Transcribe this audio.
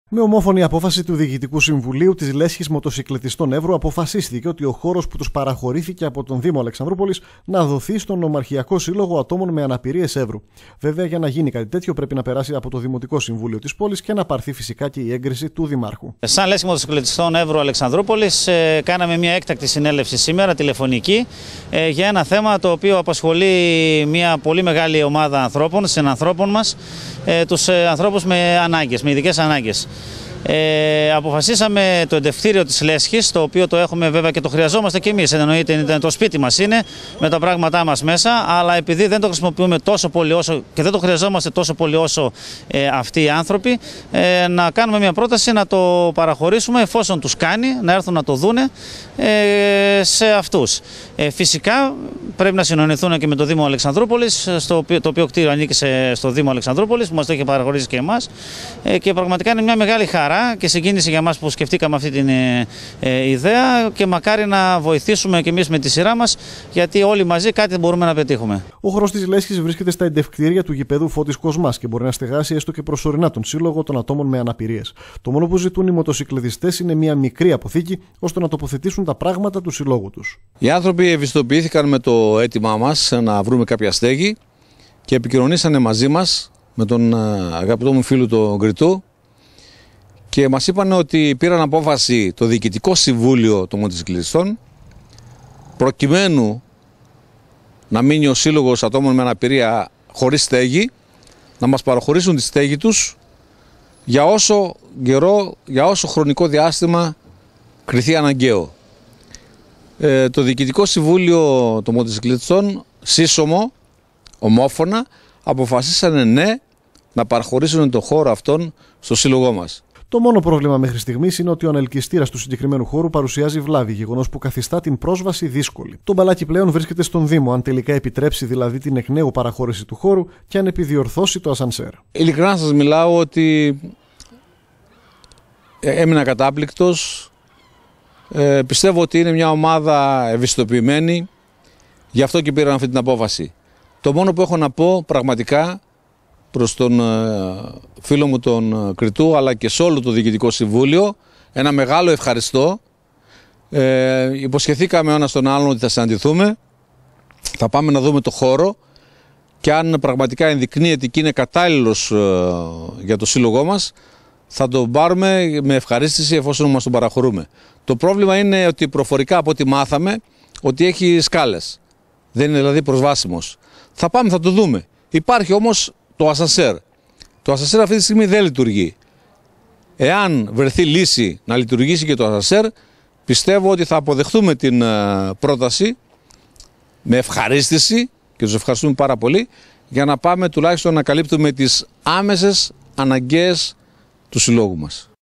Με ομόφωνη απόφαση του Διοικητικού Συμβουλίου της Λέσχης Μοτοσυκλετιστών Εύρου, αποφασίστηκε ότι ο χώρος που τους παραχωρήθηκε από τον Δήμο Αλεξανδρούπολης να δοθεί στον Νομαρχιακό Σύλλογο Ατόμων με Αναπηρίες Εύρου. Βέβαια, για να γίνει κάτι τέτοιο, πρέπει να περάσει από το Δημοτικό Συμβούλιο της πόλης και να πάρθει φυσικά και η έγκριση του Δημάρχου. Σαν Λέσχη Μοτοσυκλετιστών Εύρου Αλεξανδρούπολης, κάναμε μια έκτακτη συνέλευση σήμερα, τηλεφωνική, για ένα θέμα το οποίο απασχολεί μια πολύ μεγάλη ομάδα ανθρώπων, συνανθρώπων μας, τους ανθρώπους με ανάγκες, με ειδικές ανάγκες. Αποφασίσαμε το εντευτήριο της Λέσχης, το οποίο το έχουμε βέβαια και το χρειαζόμαστε και εμείς, εννοείται το σπίτι μας είναι με τα πράγματά μας μέσα, αλλά επειδή δεν το χρησιμοποιούμε τόσο πολύ όσο και δεν το χρειαζόμαστε τόσο πολύ όσο αυτοί οι άνθρωποι, να κάνουμε μια πρόταση να το παραχωρήσουμε εφόσον τους κάνει, να έρθουν να το δούνε σε αυτούς. Φυσικά πρέπει να συνονιθούν και με το Δήμο Αλεξανδρούπολης, το οποίο κτίριο ανήκει στο Δήμο Αλεξανδρούπολης, που μας το έχει παραχωρήσει και εμάς, και πραγματικά είναι μια μεγάλη χαρά και συγκίνηση για μας που σκεφτήκαμε αυτή την ιδέα και μακάρι να βοηθήσουμε και εμείς με τη σειρά μας, γιατί όλοι μαζί κάτι μπορούμε να πετύχουμε. Ο χώρος της Λέσχης βρίσκεται στα εντευκτήρια του γηπέδου Φώτης Κοσμάς και μπορεί να στεγάσει έστω και προσωρινά τον Σύλλογο των Ατόμων με Αναπηρίες. Το μόνο που ζητούν οι μοτοσυκλετιστές είναι μια μικρή αποθήκη ώστε να τοποθετήσουν τα πράγματα του συλλόγου τους. Οι άνθρωποι ευαισθητοποιήθηκαν με το αίτημά μας να βρούμε κάποια στέγη και επικοινωνήσανε μαζί μας με τον αγαπητό μου φίλο τον Κρητού. Και μας είπαν ότι πήραν απόφαση το Διοικητικό Συμβούλιο των Μοτοσυκλετιστών προκειμένου να μείνει ο Σύλλογος Ατόμων με Αναπηρία χωρίς στέγη, να μας παραχωρήσουν τη στέγη τους για όσο χρονικό διάστημα κριθεί αναγκαίο. Το Διοικητικό Συμβούλιο των Μοτοσυκλετιστών σύσσωμο, ομόφωνα, αποφασίσανε ναι να παραχωρήσουν τον χώρο αυτόν στο Σύλλογό μας. Το μόνο πρόβλημα μέχρι στιγμής είναι ότι ο ανελκυστήρας του συγκεκριμένου χώρου παρουσιάζει βλάβη, γεγονός που καθιστά την πρόσβαση δύσκολη. Το μπαλάκι πλέον βρίσκεται στον Δήμο, αν τελικά επιτρέψει δηλαδή την εκ νέου παραχώρηση του χώρου και αν επιδιορθώσει το ασανσέρ. Ειλικρινά σας μιλάω ότι έμεινα κατάπληκτος. Πιστεύω ότι είναι μια ομάδα ευαισθητοποιημένη, γι' αυτό και πήραν αυτή την απόφαση. Το μόνο που έχω να πω πραγματικά προς τον φίλο μου τον Κρητού, αλλά και σε όλο το Διοικητικό Συμβούλιο, ένα μεγάλο ευχαριστώ. Υποσχεθήκαμε ο ένας τον άλλον ότι θα συναντηθούμε, θα πάμε να δούμε το χώρο και αν πραγματικά ενδεικνύεται και είναι κατάλληλος για το σύλλογό μας, θα τον πάρουμε με ευχαρίστηση εφόσον μας τον παραχωρούμε. Το πρόβλημα είναι ότι προφορικά από ό,τι μάθαμε ότι έχει σκάλες, δεν είναι δηλαδή προσβάσιμος. Θα πάμε, θα το δούμε. Υπάρχει όμως το ασανσέρ. Το ασανσέρ αυτή τη στιγμή δεν λειτουργεί. Εάν βρεθεί λύση να λειτουργήσει και το ασανσέρ, πιστεύω ότι θα αποδεχτούμε την πρόταση με ευχαρίστηση και τους ευχαριστούμε πάρα πολύ για να πάμε τουλάχιστον να καλύπτουμε τις άμεσες αναγκαίες του συλλόγου μας.